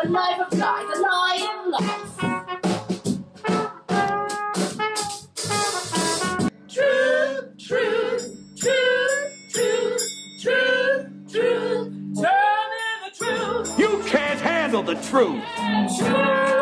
life of life, the lie in life. Truth, truth, truth, truth, truth, truth. Tell me the truth. You can't handle the truth. Truth.